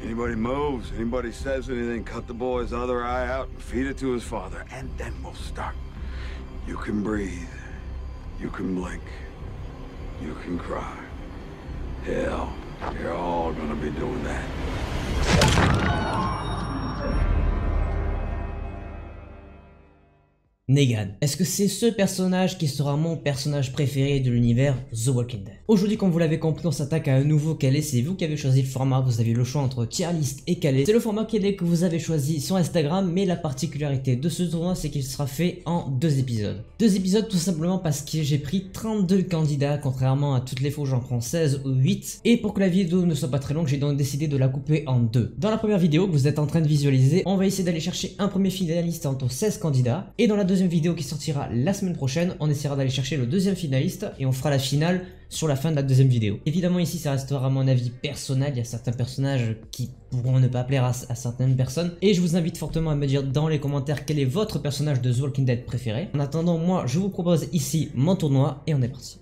Anybody moves, anybody says anything, cut the boy's other eye out and feed it to his father, and then we'll start. You can breathe, you can blink, you can cry. Hell, you're all gonna be doing that. Negan. Est-ce que c'est ce personnage qui sera mon personnage préféré de l'univers The Walking Dead? Aujourd'hui, comme vous l'avez compris, on s'attaque à un nouveau Calais. C'est vous qui avez choisi le format, vous avez le choix entre tier list et Calais. C'est le format Calais que vous avez choisi sur Instagram, mais la particularité de ce tournoi, c'est qu'il sera fait en 2 épisodes. 2 épisodes tout simplement parce que j'ai pris 32 candidats, contrairement à toutes les fois où j'en prends 16 ou 8. Et pour que la vidéo ne soit pas très longue, j'ai donc décidé de la couper en 2. Dans la première vidéo que vous êtes en train de visualiser, on va essayer d'aller chercher un premier finaliste entre 16 candidats. Et dans la deuxième vidéo qui sortira la semaine prochaine, on essaiera d'aller chercher le deuxième finaliste et on fera la finale sur la fin de la deuxième vidéo. Évidemment ici ça restera à mon avis personnel, il y a certains personnages qui pourront ne pas plaire à certaines personnes et je vous invite fortement à me dire dans les commentaires quel est votre personnage de The Walking Dead préféré. En attendant, moi je vous propose ici mon tournoi et on est parti.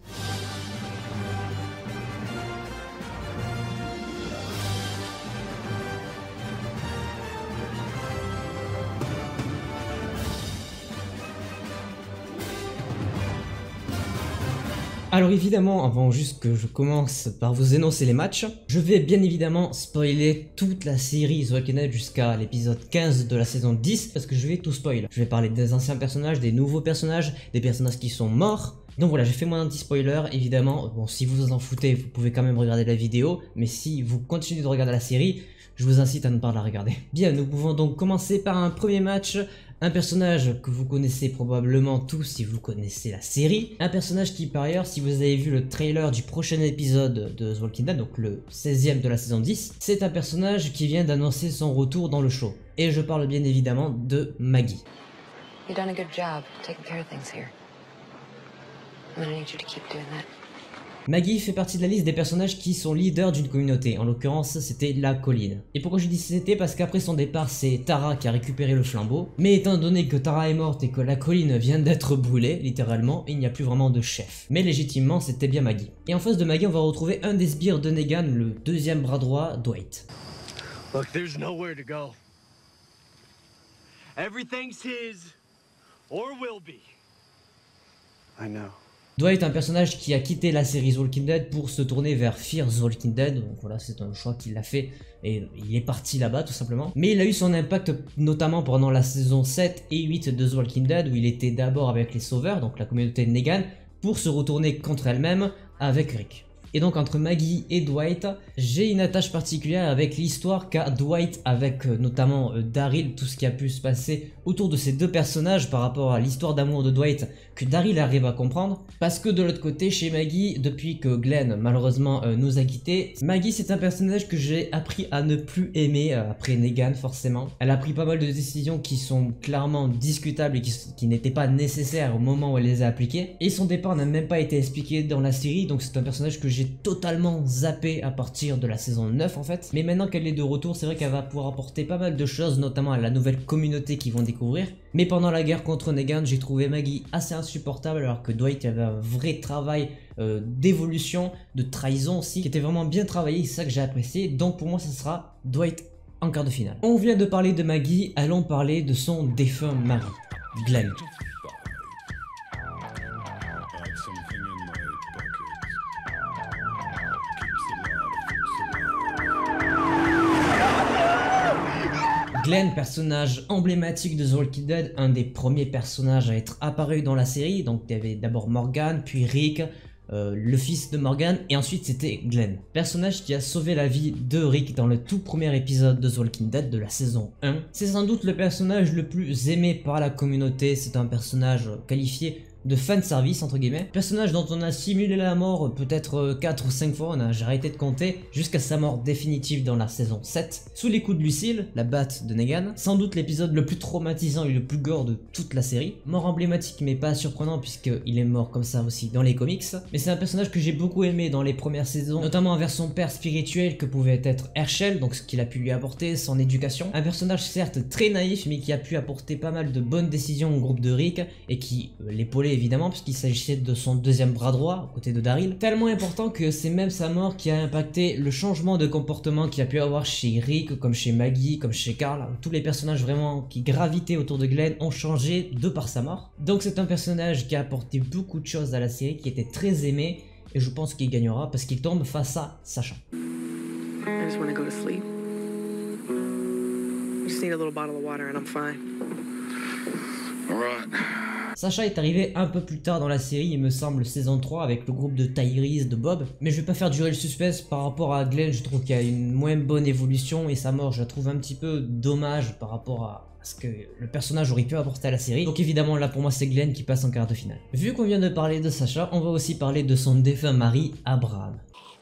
Alors évidemment, avant juste que je commence par vous énoncer les matchs, je vais bien évidemment spoiler toute la série The Walking Dead jusqu'à l'épisode 15 de la saison 10 parce que je vais tout spoiler. Je vais parler des anciens personnages, des nouveaux personnages, des personnages qui sont morts. Donc voilà, j'ai fait mon anti-spoiler, évidemment. Bon, si vous en foutez, vous pouvez quand même regarder la vidéo, mais si vous continuez de regarder la série, je vous incite à ne pas la regarder. Bien, nous pouvons donc commencer par un premier match. Un personnage que vous connaissez probablement tous si vous connaissez la série. Un personnage qui par ailleurs, si vous avez vu le trailer du prochain épisode de The Walking Dead, donc le 16e de la saison 10, c'est un personnage qui vient d'annoncer son retour dans le show. Et je parle bien évidemment de Maggie. You've done a good job taking care of things here. I'm gonna need you to keep doing that. Maggie fait partie de la liste des personnages qui sont leaders d'une communauté, en l'occurrence c'était la colline. Et pourquoi je dis c'était? Parce qu'après son départ c'est Tara qui a récupéré le flambeau, mais étant donné que Tara est morte et que la colline vient d'être brûlée, littéralement, il n'y a plus vraiment de chef. Mais légitimement c'était bien Maggie. Et en face de Maggie on va retrouver un des sbires de Negan, le deuxième bras droit, Dwight. Look, there's nowhere to go. Everything's his, or will be. I know. Dwight est un personnage qui a quitté la série The Walking Dead pour se tourner vers Fear the Walking Dead, donc voilà c'est un choix qu'il a fait et il est parti là-bas tout simplement. Mais il a eu son impact notamment pendant la saison 7 et 8 de The Walking Dead où il était d'abord avec les Sauveurs, donc la communauté de Negan, pour se retourner contre elle-même avec Rick. Et donc entre Maggie et Dwight, j'ai une attache particulière avec l'histoire qu'a Dwight avec notamment Daryl, tout ce qui a pu se passer autour de ces deux personnages par rapport à l'histoire d'amour de Dwight que Daryl arrive à comprendre. Parce que de l'autre côté, chez Maggie, depuis que Glenn malheureusement nous a quittés, Maggie c'est un personnage que j'ai appris à ne plus aimer après Negan forcément. Elle a pris pas mal de décisions qui sont clairement discutables et qui n'étaient pas nécessaires au moment où elle les a appliquées. Et son départ n'a même pas été expliqué dans la série, donc c'est un personnage que j'ai totalement zappé à partir de la saison 9 en fait. Mais maintenant qu'elle est de retour, c'est vrai qu'elle va pouvoir apporter pas mal de choses, notamment à la nouvelle communauté qu'ils vont découvrir. Mais pendant la guerre contre Negan, j'ai trouvé Maggie assez insupportable alors que Dwight avait un vrai travail d'évolution, de trahison aussi, qui était vraiment bien travaillé, c'est ça que j'ai apprécié. Donc pour moi ça sera Dwight en quart de finale. On vient de parler de Maggie, allons parler de son défunt mari, Glenn. Glenn, personnage emblématique de The Walking Dead, un des premiers personnages à être apparu dans la série. Donc il y avait d'abord Morgan, puis Rick, le fils de Morgan, et ensuite c'était Glenn. Personnage qui a sauvé la vie de Rick dans le tout premier épisode de The Walking Dead de la saison 1. C'est sans doute le personnage le plus aimé par la communauté, c'est un personnage qualifié de fanservice entre guillemets. Personnage dont on a simulé la mort peut-être 4 ou 5 fois, j'ai arrêté de compter, jusqu'à sa mort définitive dans la saison 7, sous les coups de Lucille, la batte de Negan. Sans doute l'épisode le plus traumatisant et le plus gore de toute la série. Mort emblématique mais pas surprenant puisqu'il est mort comme ça aussi dans les comics. Mais c'est un personnage que j'ai beaucoup aimé dans les premières saisons, notamment envers son père spirituel que pouvait être Herschel, donc ce qu'il a pu lui apporter, son éducation. Un personnage certes très naïf mais qui a pu apporter pas mal de bonnes décisions au groupe de Rick et qui l'épaulait évidemment, puisqu'il s'agissait de son deuxième bras droit, aux côtés de Daryl. Tellement important que c'est même sa mort qui a impacté le changement de comportement qu'il y a pu avoir chez Rick, comme chez Maggie, comme chez Carl. Tous les personnages vraiment qui gravitaient autour de Glenn ont changé de par sa mort. Donc c'est un personnage qui a apporté beaucoup de choses à la série, qui était très aimé, et je pense qu'il gagnera parce qu'il tombe face à Sasha. I just want to go to sleep. I just need a little bottle of water and I'm fine. All right. Sasha est arrivé un peu plus tard dans la série, il me semble saison 3 avec le groupe de Tyrese, de Bob. Mais je vais pas faire durer le suspense par rapport à Glenn, je trouve qu'il y a une moins bonne évolution et sa mort je la trouve un petit peu dommage par rapport à ce que le personnage aurait pu apporter à la série. Donc évidemment là pour moi c'est Glenn qui passe en quart de finale. Vu qu'on vient de parler de Sasha, on va aussi parler de son défunt mari Abraham.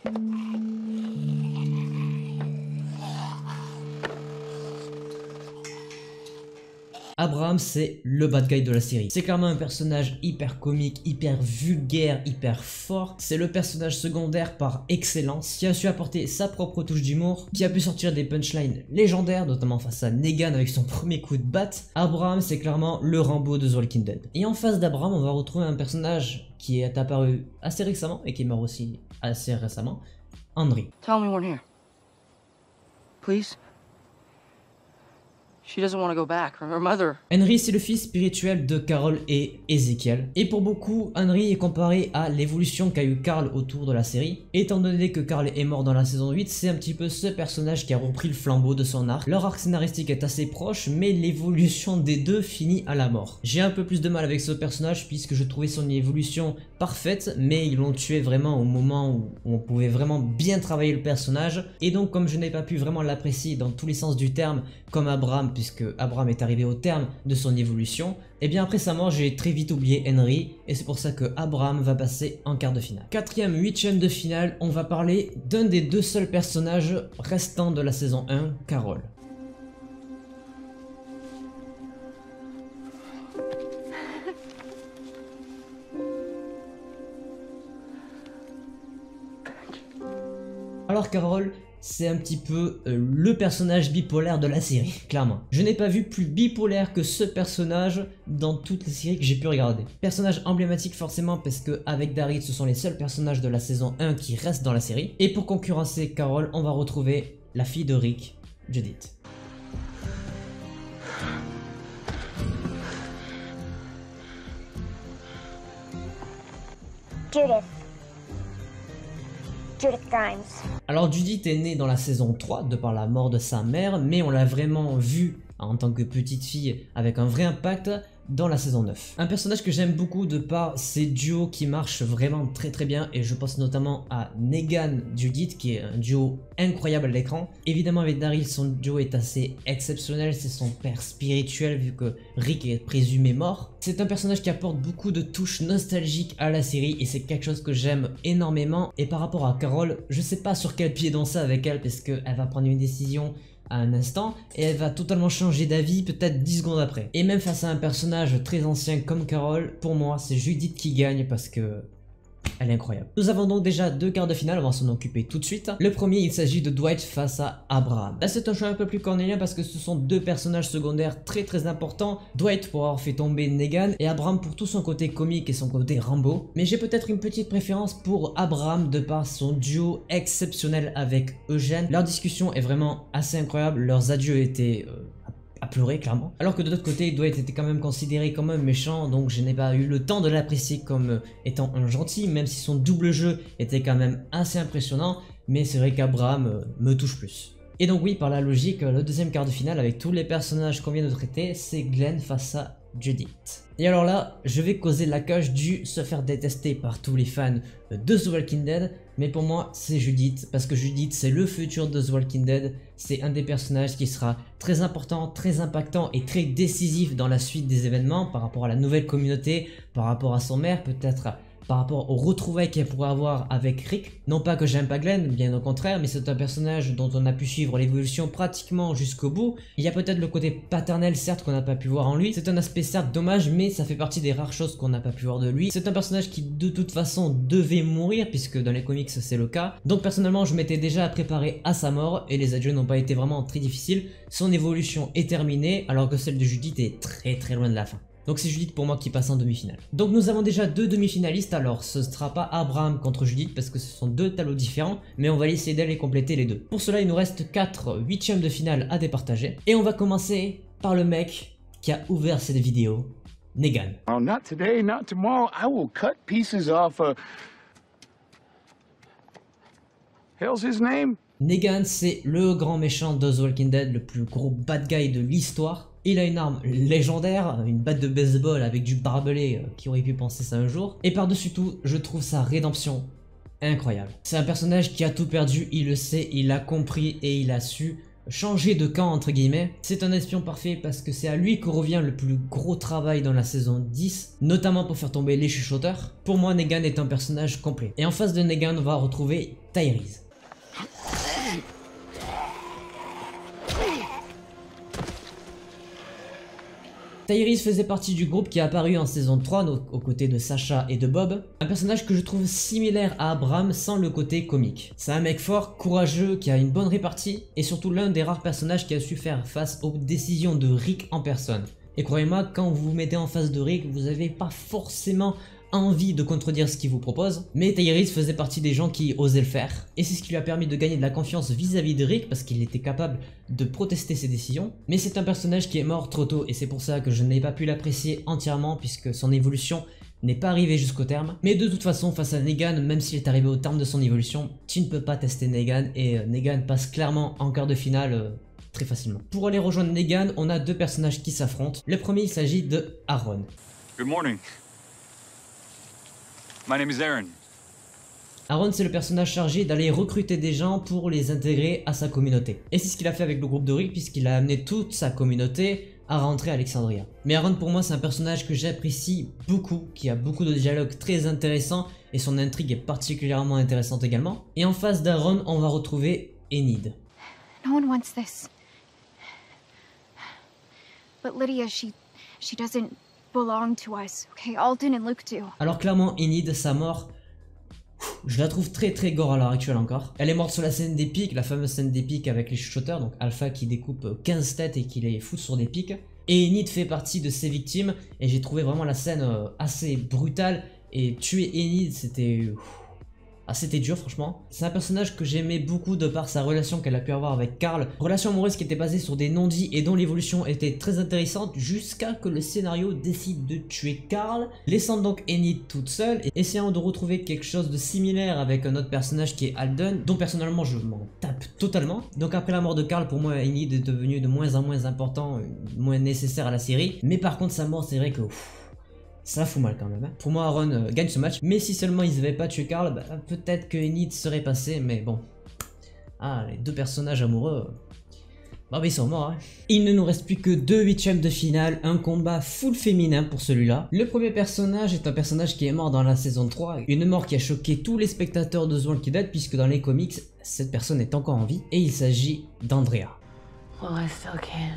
Abraham c'est le bad guy de la série. C'est clairement un personnage hyper comique, hyper vulgaire, hyper fort. C'est le personnage secondaire par excellence qui a su apporter sa propre touche d'humour, qui a pu sortir des punchlines légendaires, notamment face à Negan avec son premier coup de batte. Abraham c'est clairement le Rambo de The Walking Dead. Et en face d'Abraham on va retrouver un personnage qui est apparu assez récemment et qui est mort aussi assez récemment, Henry. Tell me one here. Please? She doesn't want to go back. Her mother. Henry c'est le fils spirituel de Carol et Ezekiel. Et pour beaucoup, Henry est comparé à l'évolution qu'a eu Carl autour de la série. Étant donné que Carl est mort dans la saison 8, c'est un petit peu ce personnage qui a repris le flambeau de son arc. Leur arc scénaristique est assez proche, mais l'évolution des deux finit à la mort. J'ai un peu plus de mal avec ce personnage puisque je trouvais son évolution parfaite, mais ils l'ont tué vraiment au moment où on pouvait vraiment bien travailler le personnage. Et donc comme je n'ai pas pu vraiment l'apprécier dans tous les sens du terme, comme Abraham, puisque Abraham est arrivé au terme de son évolution, et bien après sa mort j'ai très vite oublié Henry, et c'est pour ça que Abraham va passer en quart de finale. Quatrième, huitième de finale, on va parler d'un des deux seuls personnages restants de la saison 1, Carol. Alors Carol, c'est un petit peu le personnage bipolaire de la série, clairement. Je n'ai pas vu plus bipolaire que ce personnage dans toutes les séries que j'ai pu regarder. Personnage emblématique forcément parce que avec Daryl, ce sont les seuls personnages de la saison 1 qui restent dans la série. Et pour concurrencer Carol, on va retrouver la fille de Rick, Judith. Judith Grimes. Alors Judith est née dans la saison 3 de par la mort de sa mère, mais on l'a vraiment vue en tant que petite fille avec un vrai impact dans la saison 9. Un personnage que j'aime beaucoup de par ses duos qui marchent vraiment très bien, et je pense notamment à Negan Judith qui est un duo incroyable à l'écran. Évidemment avec Daryl son duo est assez exceptionnel, c'est son père spirituel vu que Rick est présumé mort. C'est un personnage qui apporte beaucoup de touches nostalgiques à la série et c'est quelque chose que j'aime énormément. Et par rapport à Carol, je sais pas sur quel pied danser avec elle parce qu'elle va prendre une décision à un instant et elle va totalement changer d'avis peut-être 10 secondes après. Et même face à un personnage très ancien comme Carol, pour moi c'est Judith qui gagne parce que elle est incroyable. Nous avons donc déjà deux quarts de finale, on va s'en occuper tout de suite. Le premier, il s'agit de Dwight face à Abraham. Là c'est un choix un peu plus cornélien parce que ce sont deux personnages secondaires très importants. Dwight pour avoir fait tomber Negan et Abraham pour tout son côté comique et son côté Rambo. Mais j'ai peut-être une petite préférence pour Abraham de par son duo exceptionnel avec Eugène. Leur discussion est vraiment assez incroyable, leurs adieux étaient à pleurer clairement. Alors que de l'autre côté, Dwight était quand même considéré comme un méchant, donc je n'ai pas eu le temps de l'apprécier comme étant un gentil, même si son double jeu était quand même assez impressionnant, mais c'est vrai qu'Abraham me touche plus. Et donc oui, par la logique, le deuxième quart de finale avec tous les personnages qu'on vient de traiter, c'est Glenn face à Judith. Et alors là, je vais causer la cage du se faire détester par tous les fans de The Walking Dead, mais pour moi c'est Judith, parce que Judith c'est le futur de The Walking Dead, c'est un des personnages qui sera très important, très impactant et très décisif dans la suite des événements par rapport à la nouvelle communauté, par rapport à son maire, peut-être par rapport aux retrouvailles qu'elle pourrait avoir avec Rick. Non pas que j'aime pas Glenn, bien au contraire, mais c'est un personnage dont on a pu suivre l'évolution pratiquement jusqu'au bout. Il y a peut-être le côté paternel certes qu'on n'a pas pu voir en lui, c'est un aspect certes dommage, mais ça fait partie des rares choses qu'on n'a pas pu voir de lui. C'est un personnage qui de toute façon devait mourir, puisque dans les comics c'est le cas. Donc personnellement je m'étais déjà préparé à sa mort, et les adieux n'ont pas été vraiment très difficiles. Son évolution est terminée, alors que celle de Judith est très loin de la fin. Donc c'est Judith pour moi qui passe en demi-finale. Donc nous avons déjà 2 demi-finalistes, alors ce ne sera pas Abraham contre Judith parce que ce sont 2 tableaux différents, mais on va essayer d'aller compléter les deux. Pour cela il nous reste 4 huitièmes de finale à départager, et on va commencer par le mec qui a ouvert cette vidéo, Negan. Oh, not today, not tomorrow. I will cut pieces off hell's his name? Negan, c'est le grand méchant de The Walking Dead, le plus gros bad guy de l'histoire. Il a une arme légendaire, une batte de baseball avec du barbelé, qui aurait pu penser ça un jour. Et par-dessus tout, je trouve sa rédemption incroyable. C'est un personnage qui a tout perdu, il le sait, il l'a compris et il a su changer de camp entre guillemets. C'est un espion parfait parce que c'est à lui que revient le plus gros travail dans la saison 10, notamment pour faire tomber les chuchoteurs. Pour moi, Negan est un personnage complet. Et en face de Negan, on va retrouver Tyrese. Tyrese faisait partie du groupe qui est apparu en saison 3 aux côtés de Sasha et de Bob. Un personnage que je trouve similaire à Abraham sans le côté comique. C'est un mec fort, courageux, qui a une bonne répartie et surtout l'un des rares personnages qui a su faire face aux décisions de Rick en personne. Et croyez-moi, quand vous vous mettez en face de Rick, vous n'avez pas forcément envie de contredire ce qu'il vous propose, mais Tyrese faisait partie des gens qui osaient le faire, et c'est ce qui lui a permis de gagner de la confiance vis-à-vis de Rick parce qu'il était capable de protester ses décisions. Mais c'est un personnage qui est mort trop tôt et c'est pour ça que je n'ai pas pu l'apprécier entièrement puisque son évolution n'est pas arrivée jusqu'au terme. Mais de toute façon, face à Negan, même s'il est arrivé au terme de son évolution, tu ne peux pas tester Negan et Negan passe clairement en quart de finale très facilement. Pour aller rejoindre Negan, on a 2 personnages qui s'affrontent. Le premier, il s'agit de Aaron. Good morning. My name is Aaron. Aaron, c'est le personnage chargé d'aller recruter des gens pour les intégrer à sa communauté. Et c'est ce qu'il a fait avec le groupe de Rick puisqu'il a amené toute sa communauté à rentrer à Alexandria. Mais Aaron pour moi c'est un personnage que j'apprécie beaucoup, qui a beaucoup de dialogues très intéressants et son intrigue est particulièrement intéressante également. Et en face d'Aaron, on va retrouver Enid. No one wants this. But Lydia, she doesn't belong to us, okay? Alden and Luke do. Alors clairement, Enid, sa mort, je la trouve très gore à l'heure actuelle encore. Elle est morte sur la scène des pics, la fameuse scène des pics avec les chuchoteurs, donc Alpha qui découpe 15 têtes et qui les fout sur des pics. Et Enid fait partie de ces victimes, et j'ai trouvé vraiment la scène assez brutale, et tuer Enid, c'était dur franchement. C'est un personnage que j'aimais beaucoup de par sa relation qu'elle a pu avoir avec Carl. Relation amoureuse qui était basée sur des non-dits et dont l'évolution était très intéressante jusqu'à que le scénario décide de tuer Carl, laissant donc Enid toute seule et essayant de retrouver quelque chose de similaire avec un autre personnage qui est Alden, dont personnellement je m'en tape totalement. Donc après la mort de Carl, pour moi Enid est devenu de moins en moins important, moins nécessaire à la série. Mais par contre sa mort, c'est vrai que ça fout mal quand même. Pour moi, Aaron gagne ce match. Mais si seulement ils n'avaient pas tué Carl, bah, peut-être que Enid serait passé. Mais bon. Ah, les 2 personnages amoureux. Bah, ils sont morts. Hein. Il ne nous reste plus que 2 huitièmes de finale. Un combat full féminin pour celui-là. Le premier personnage est un personnage qui est mort dans la saison 3. Une mort qui a choqué tous les spectateurs de The Walking Dead, puisque dans les comics, cette personne est encore en vie. Et il s'agit d'Andrea. Well, I still can.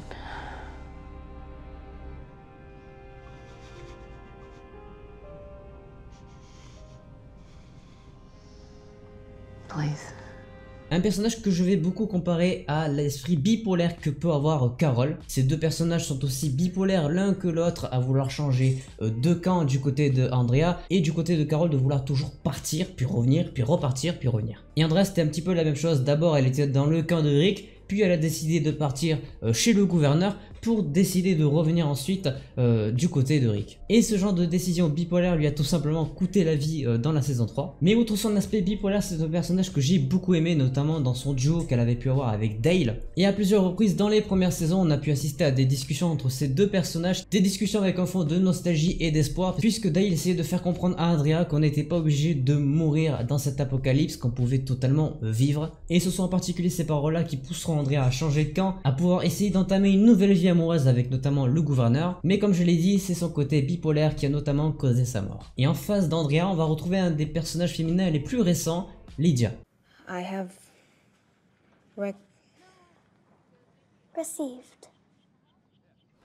Please. Un personnage que je vais beaucoup comparer à l'esprit bipolaire que peut avoir Carol. Ces 2 personnages sont aussi bipolaires l'un que l'autre à vouloir changer de camp du côté de Andrea et du côté de Carol de vouloir toujours partir, puis revenir, puis repartir, puis revenir. Et Andrea c'était un petit peu la même chose. D'abord elle était dans le camp de Rick, puis elle a décidé de partir chez le gouverneur pour décider de revenir ensuite du côté de Rick. Et ce genre de décision bipolaire lui a tout simplement coûté la vie dans la saison 3. Mais outre son aspect bipolaire, c'est un personnage que j'ai beaucoup aimé, notamment dans son duo qu'elle avait pu avoir avec Dale. Et à plusieurs reprises dans les premières saisons, on a pu assister à des discussions entre ces 2 personnages, des discussions avec un fond de nostalgie et d'espoir, puisque Dale essayait de faire comprendre à Andrea qu'on n'était pas obligé de mourir dans cet apocalypse, qu'on pouvait totalement vivre. Et ce sont en particulier ces paroles-là qui pousseront Andrea à changer de camp, à pouvoir essayer d'entamer une nouvelle vie amoureuse avec notamment le gouverneur. Mais comme je l'ai dit, c'est son côté bipolaire qui a notamment causé sa mort. Et en face d'Andrea, on va retrouver un des personnages féminins les plus récents, Lydia. I have received.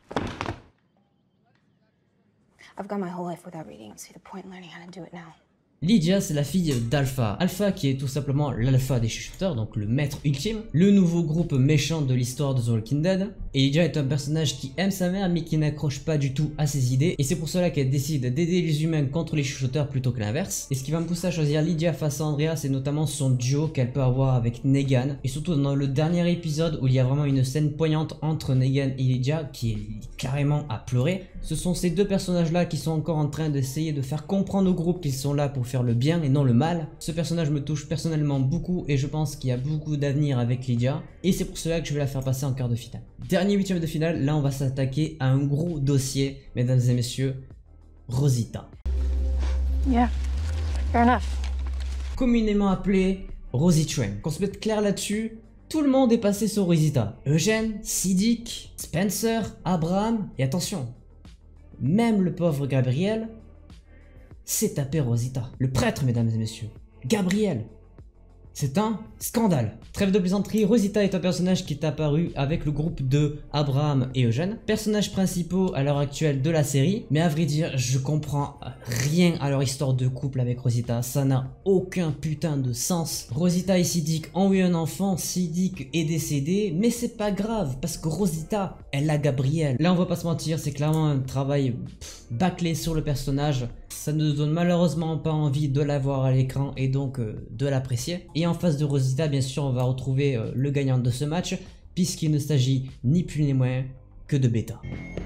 I've gone my whole life without reading. I don't see the point in learning how to do it now. Lydia, c'est la fille d'Alpha. Alpha qui est tout simplement l'alpha des chuchoteurs, donc le maître ultime, le nouveau groupe méchant de l'histoire de The Walking Dead. Et Lydia est un personnage qui aime sa mère mais qui n'accroche pas du tout à ses idées. Et c'est pour cela qu'elle décide d'aider les humains contre les chuchoteurs plutôt que l'inverse. Et ce qui va me pousser à choisir Lydia face à Andrea, c'est notamment son duo qu'elle peut avoir avec Negan. Et surtout dans le dernier épisode où il y a vraiment une scène poignante entre Negan et Lydia qui est carrément à pleurer. Ce sont ces deux personnages là qui sont encore en train d'essayer de faire comprendre au groupe qu'ils sont là pour faire le bien et non le mal. Ce personnage me touche personnellement beaucoup et je pense qu'il y a beaucoup d'avenir avec Lydia. Et c'est pour cela que je vais la faire passer en quart de finale. Dernier huitième de finale, là on va s'attaquer à un gros dossier, mesdames et messieurs, Rosita. Yeah, fair enough. Communément appelée Rosie Train. Qu'on se mette clair là-dessus, tout le monde est passé sur Rosita. Eugène, Siddiq, Spencer, Abraham, et attention, même le pauvre Gabriel s'est tapé Rosita. Le prêtre, mesdames et messieurs. Gabriel. C'est un scandale. Trêve de plaisanterie, Rosita est un personnage qui est apparu avec le groupe de Abraham et Eugène, personnages principaux à l'heure actuelle de la série, mais à vrai dire, je comprends rien à leur histoire de couple avec Rosita, ça n'a aucun putain de sens. Rosita et Siddiq ont eu un enfant, Siddiq est décédé, mais c'est pas grave, parce que Rosita, elle a Gabriel. Là on va pas se mentir, c'est clairement un travail bâclé sur le personnage, ça ne donne malheureusement pas envie de la voir à l'écran et donc de l'apprécier. Et en face de Rosita, bien sûr, on va retrouver le gagnant de ce match, puisqu'il ne s'agit ni plus ni moins que de Beta.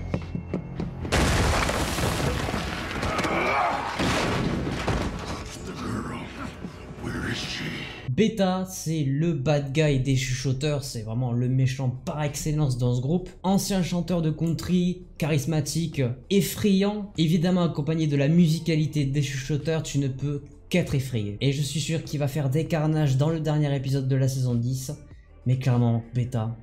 Beta, c'est le bad guy des chuchoteurs, c'est vraiment le méchant par excellence dans ce groupe. Ancien chanteur de country, charismatique, effrayant, évidemment accompagné de la musicalité des chuchoteurs, tu ne peux qu'être effrayé. Et je suis sûr qu'il va faire des carnages dans le dernier épisode de la saison 10, mais clairement, Beta,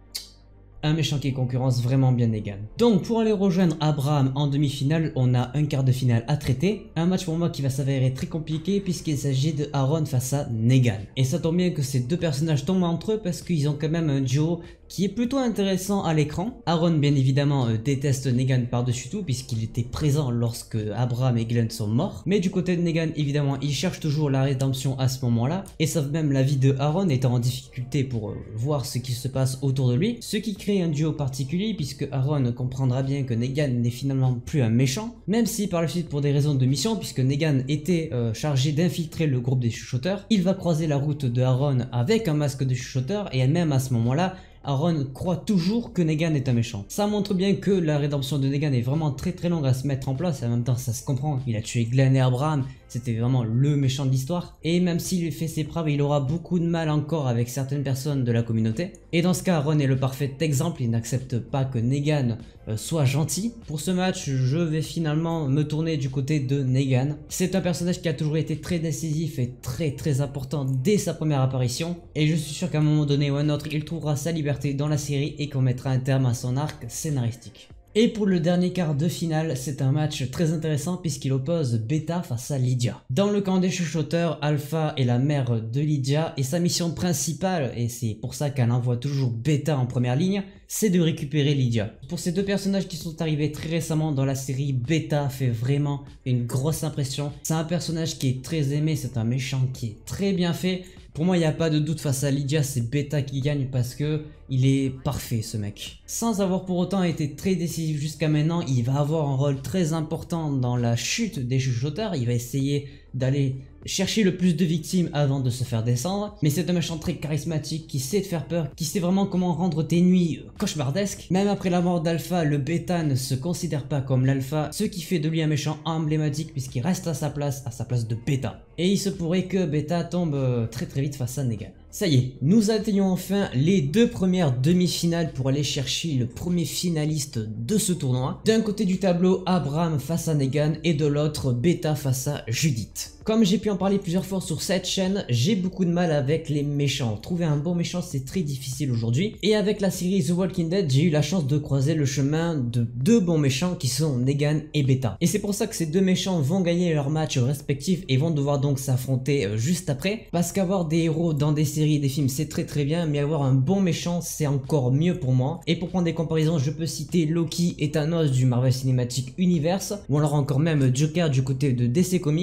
un méchant qui concurrence vraiment bien Negan. Donc pour aller rejoindre Abraham en demi-finale, on a un quart de finale à traiter. Un match pour moi qui va s'avérer très compliqué puisqu'il s'agit de Aaron face à Negan. Et ça tombe bien que ces deux personnages tombent entre eux parce qu'ils ont quand même un duo qui est plutôt intéressant à l'écran. Aaron bien évidemment déteste Negan par-dessus tout puisqu'il était présent lorsque Abraham et Glenn sont morts. Mais du côté de Negan évidemment il cherche toujours la rédemption à ce moment-là et sauve même la vie de Aaron étant en difficulté pour voir ce qui se passe autour de lui. Ce qui crée un duo particulier puisque Aaron comprendra bien que Negan n'est finalement plus un méchant, même si par la suite pour des raisons de mission, puisque Negan était chargé d'infiltrer le groupe des chuchoteurs, il va croiser la route de Aaron avec un masque de chuchoteur et même à ce moment-là, Aaron croit toujours que Negan est un méchant. Ça montre bien que la rédemption de Negan est vraiment très longue à se mettre en place et en même temps ça se comprend. Il a tué Glenn et Abraham, c'était vraiment le méchant de l'histoire. Et même s'il fait ses preuves, il aura beaucoup de mal encore avec certaines personnes de la communauté. Et dans ce cas, Aaron est le parfait exemple, il n'accepte pas que Negan soit gentil. Pour ce match, je vais finalement me tourner du côté de Negan. C'est un personnage qui a toujours été très décisif et très important dès sa première apparition. Et je suis sûr qu'à un moment donné ou un autre, il trouvera sa liberté dans la série et qu'on mettra un terme à son arc scénaristique. Et pour le dernier quart de finale, c'est un match très intéressant puisqu'il oppose Beta face à Lydia. Dans le camp des chuchoteurs, Alpha est la mère de Lydia et sa mission principale, et c'est pour ça qu'elle envoie toujours Beta en première ligne, c'est de récupérer Lydia. Pour ces deux personnages qui sont arrivés très récemment dans la série, Beta fait vraiment une grosse impression. C'est un personnage qui est très aimé, c'est un méchant qui est très bien fait. Pour moi, il n'y a pas de doute face à Lydia, c'est Beta qui gagne parce que il est parfait ce mec. Sans avoir pour autant été très décisif jusqu'à maintenant, il va avoir un rôle très important dans la chute des chuchoteurs. Il va essayer d'aller chercher le plus de victimes avant de se faire descendre. Mais c'est un méchant très charismatique qui sait te faire peur, qui sait vraiment comment rendre tes nuits cauchemardesques. Même après la mort d'Alpha, le Beta ne se considère pas comme l'Alpha, ce qui fait de lui un méchant emblématique puisqu'il reste à sa place de Beta. Et il se pourrait que Beta tombe très vite face à Negan. Ça y est, nous atteignons enfin les deux premières demi-finales pour aller chercher le premier finaliste de ce tournoi. D'un côté du tableau, Abraham face à Negan et de l'autre, Beta face à Judith. Comme j'ai pu en parler plusieurs fois sur cette chaîne, j'ai beaucoup de mal avec les méchants. Trouver un bon méchant, c'est très difficile aujourd'hui. Et avec la série The Walking Dead, j'ai eu la chance de croiser le chemin de deux bons méchants qui sont Negan et Beta. Et c'est pour ça que ces deux méchants vont gagner leur match respectif et vont devoir donc s'affronter juste après. Parce qu'avoir des héros dans des séries et des films, c'est très bien, mais avoir un bon méchant, c'est encore mieux pour moi. Et pour prendre des comparaisons, je peux citer Loki et Thanos du Marvel Cinematic Universe, ou alors encore même Joker du côté de DC Comics.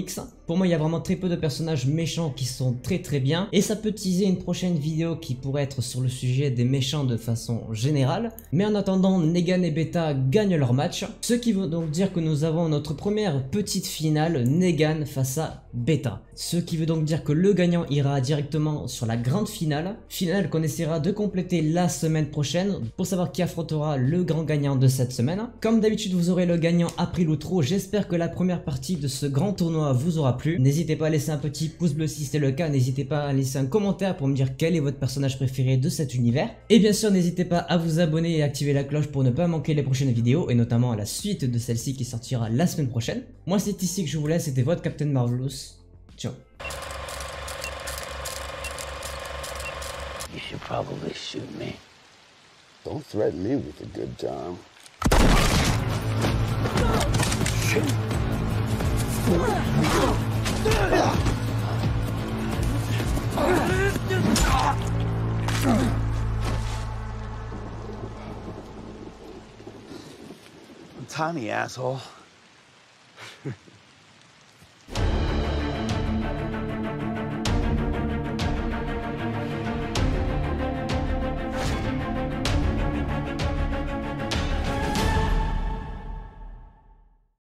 Pour moi, il y a vraiment très peu de personnages méchants qui sont très bien, et ça peut teaser une prochaine vidéo qui pourrait être sur le sujet des méchants de façon générale. Mais en attendant, Negan et Beta gagnent leur match, ce qui veut donc dire que nous avons notre première petite finale, Negan face à Beta. Ce qui veut donc dire que le gagnant ira directement sur la grande finale qu'on essaiera de compléter la semaine prochaine pour savoir qui affrontera le grand gagnant de cette semaine. Comme d'habitude, vous aurez le gagnant après l'outro. J'espère que la première partie de ce grand tournoi vous aura plu. N'hésitez pas à laisser un petit pouce bleu si c'est le cas, n'hésitez pas à laisser un commentaire pour me dire quel est votre personnage préféré de cet univers. Et bien sûr, n'hésitez pas à vous abonner et activer la cloche pour ne pas manquer les prochaines vidéos, et notamment la suite de celle-ci qui sortira la semaine prochaine. Moi, c'est ici que je vous laisse, c'était votre Captain Marvelous. Ciao. You should probably shoot me. Don't threaten me with a good time. I'm tiny, asshole.